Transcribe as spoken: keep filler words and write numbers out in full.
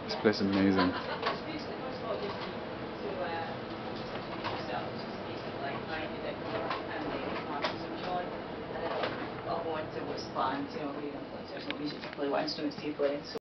This place is amazing. I wanted to what's planned, you know, we don't, there's no music to play, what instruments do you play? So